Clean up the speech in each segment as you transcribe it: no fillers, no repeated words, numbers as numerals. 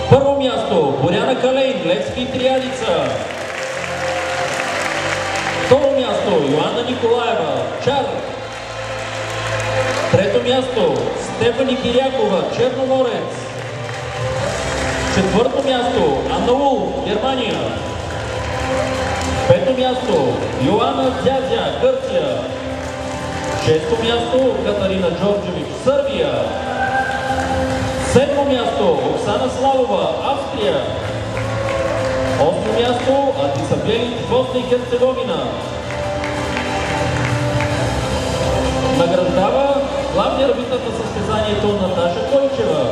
Първо място Боряна Калейн, Левски и Триадица. Второ място Йоанна Николаева, Чар. Трето място Стефани Кирякова, Черноморец. Четвърто място Анна Ул, Германия. Пето място Йоанна Дзядзя, Гърция. Шесто място Катарина Джорджевич, Сърбия. Седмо място Оксана Славова, Австрия. Осмо място Адиса Белин, Босна и Херцеговина. Награждава главния арбитър на състезанието Наташа Койчева.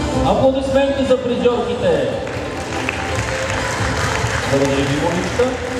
Аплодисменти за призьорките! Благодаря ви, Моничка.